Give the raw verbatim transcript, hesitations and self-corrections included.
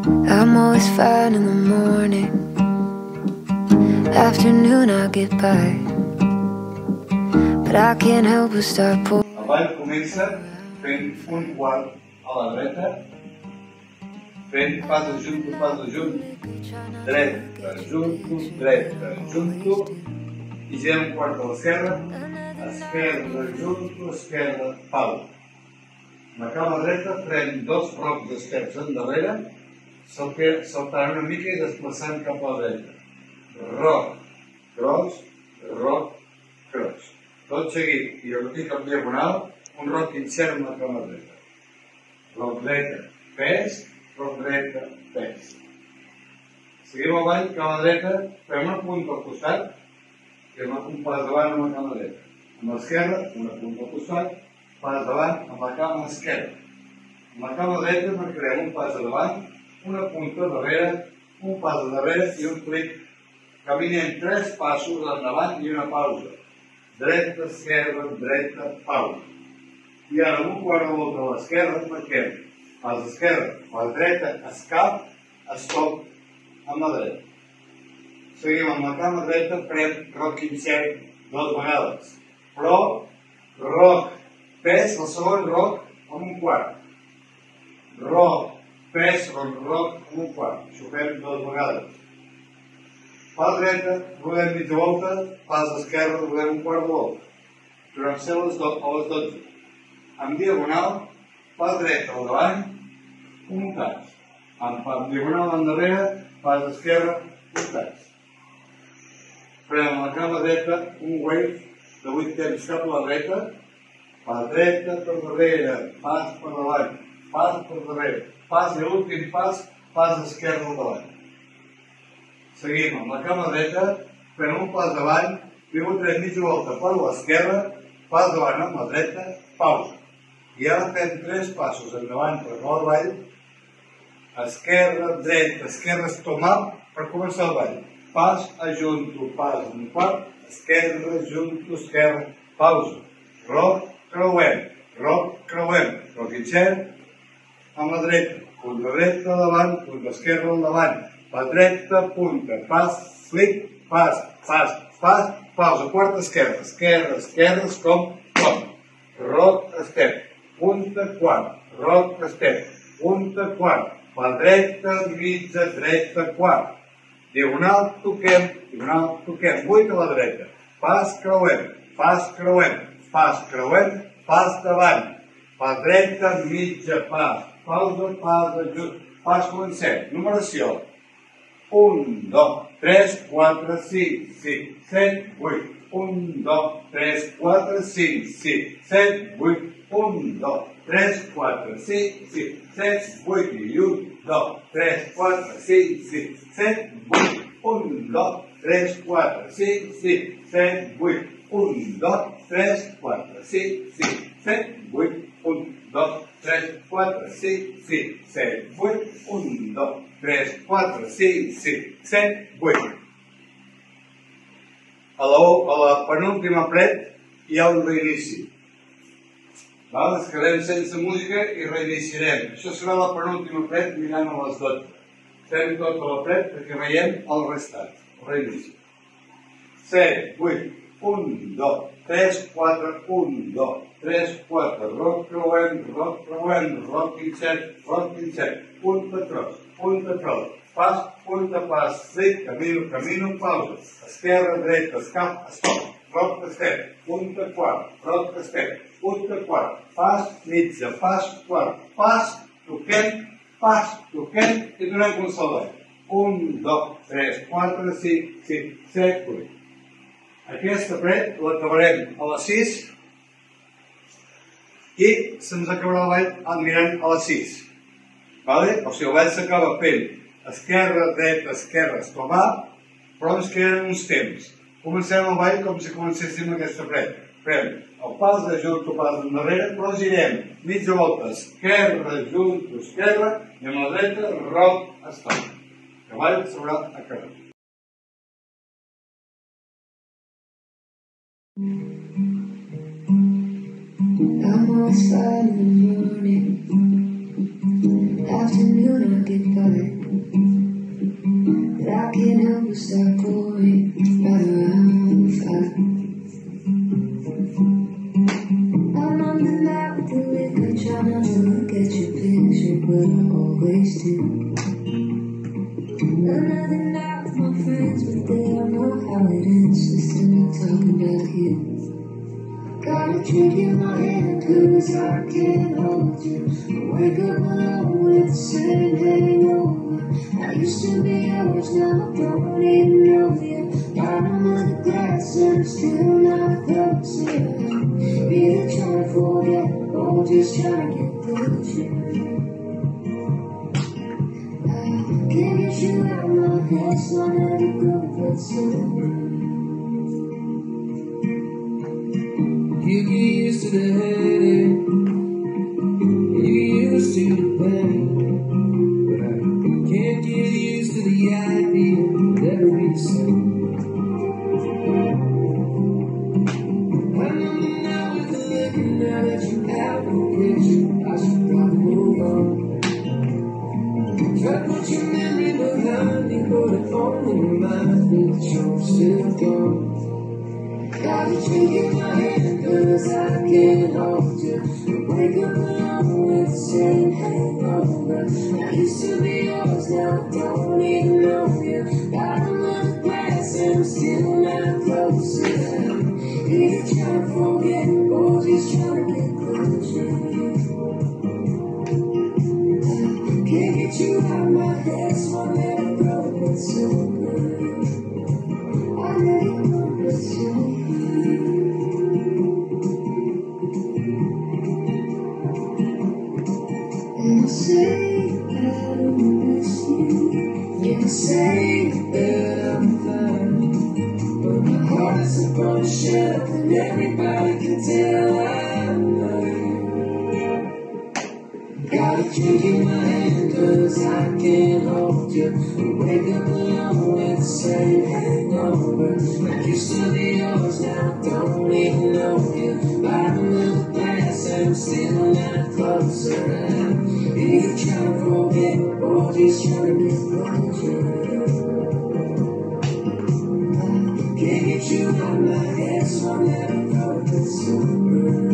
I'm always fine in the morning. Afternoon I'll get by, but I can't help but start pulling. El ball comença fent un quart a la dreta, fent pas de junto, pas de junto, dreta, junto, dreta, junto, i girem un quart a l'esquerra, esquerra, junto, esquerra, pau. La cama dreta pren dos rocs d'esquerps endarrere, saltant una mica i desplaçant cap a la dreta. Roc, cross, roc, cross. Tot seguit, i repetir cap diagonal, un roc insert en la cama dreta. Roc dreta, pes, roc dreta, pes. Seguim avall, cama dreta, fem una punta al costat, fem un pas davant amb la cama dreta. Amb l'esquerra, una punta al costat, pas davant amb la cama esquerra. Amb la cama dreta marcarem un pas davant, una punta darrere, un pas darrere i un clic. Caminem tres passos endavant i una pausa. Dreta, esquerra, dreta, pausa. I ara amb un quart de volta a l'esquerra marquem pas d'esquerra, pas dreta, escap, estop amb la dreta. Seguim amb la cama dreta, pren roc insert dues vegades. Però, roc, pes, el segon roc amb un quart. Roc, pes, roc, roc amb un quart. Això ho fem dues vegades. Pas dreta, rodem mitja volta, pas d'esquerra, rodem un quart de volta. Tornem a ser a les dotze. Amb diagonal, pas dreta al davant, un cas. Amb diagonal endarrere, pas d'esquerra, un cas. Prenem la cama dreta, un wave de vuit temps cap a la dreta, pas dreta per darrere, pas per davant, pas per darrere, pas i l'últim pas, pas d'esquerra al davant. Seguim amb la cama dreta, prenem un pas davant, pivotem mitja volta per l'esquerra, pas davant amb la dreta, pausa. I ara fem tres passos endavant per acabar el ball, esquerra, dreta, esquerra, estomap per començar el ball. Pas, ajunto, pas, un quart, esquerra, junto, esquerra, pausa. Roc, creuem, roc, creuem, roc insert amb la dreta, punta dreta davant, punta esquerra al davant, pas dreta, punta, pas, flic, pas, pas, pas, pausa, quarta esquerra, esquerra, esquerra, com, com, roc, esquerra, punta, quart, roc, esquerra, punta, quart, pas dreta, mitja, dreta, quart, diagonal, toquem, diagonal, toquem, vuit a la dreta, pas, creuem, pas, creuem, pas, creuem, pas davant, pas dreta, mitja, pas, pausa, pas, ajut, pas, comencem, numeració, un, dos, tres, quatre, cinc, sis, set, vuit, un, dos, tres, quatre, cinc, sis, set, vuit, un, dos, tres, quatre, cinc, sis, set, vuit, i un, dos, tres, quatre, cinc, sis, set, vuit, un, dos, tres, quatre, cinc, sis, set, vuit, un, dos, tres, quatre, cinc, sis, set, vuit, un, dos, tres, quatre, cinc, sis, set, vuit, un, dos, tres, quatre, cinc, sis, set, vuit. A la, a la penúltima pret hi ha un reinici. Val? Es quedarem sense música i reiniciarem. Això serà la penúltima pret mirant a les dotze. Fem tota la pret perquè veiem el restat. El reinici. set, vuit, un, dos, tres, quatre, un, dos, tres, quatre, roc, creuem, roc, creuem, roc, insert, roc, insert, punta, tros, punta, tros, pas, punta, pas, flic, camino, camino, pausa, esquerra, dreta, escap, estop, roc, esquerra, punta, quart, roc, esquerra, punta, quart, pas, mitja, pas, quart, pas, toquem, pas, toquem i donem un salvat. un, dos, tres, quatre, cinc, sis, set, vuit. Aquesta pret l'acabarem a les sis i se'ns acabarà el ball mirant a les sis. Vale? O sigui, el ball s'acaba fent esquerra, dreta, esquerra, estomar, però ens queden uns temps. Comencem el ball com si comencéssim aquesta pret. Fem el pas de junto, pas endarrere, però girem mitja volta, esquerra, junto, esquerra, i amb la dreta, roc, estop. El ball s'haurà acabat. I'm always fine in the morning. Afternoon I'll get by. wasted. Another night with my friends, but they don't know how it ends. Listening, talking about you. Got a drink in my hand, cause I can't hold you. I wake up alone with the same hangover. I used to be yours, now I don't even know you. Bottom of the glass and I'm still not close to you. Either trying to forget or just trying to get through to you. I can't get you out of my head, so I let it go, but so you get used to the headache, you get used to the pain, but I can't get used to the idea of ever be the same. I know now with the liquor, now that you have no picture, I should probably move on. Try to put your memory behind me, but it only reminds me that you're still gone. Got a drink in my hand, cause I can't hold you. Wake up alone with the same hangover. I used to be yours, now I don't even know you. Bottom of the glass and I'm still not close to them. Either trying to forget or just trying to get closer. Can't get you out of my head, so I let it go, it's so good. I let it go, it's so good. And I say that I miss you. Yeah, I say that I'm fine, but my heart is up on the shelf and everybody can tell I'm lying. Got a drink in my hand, cause I can't hold you. Wake up alone with the same hangover. I used to be yours, now I don't even know you. Bottom of the glass and I'm still not closer. Either trying to forget or just trying to get closer. I can't get you out of my head, so I let it go, it's so good.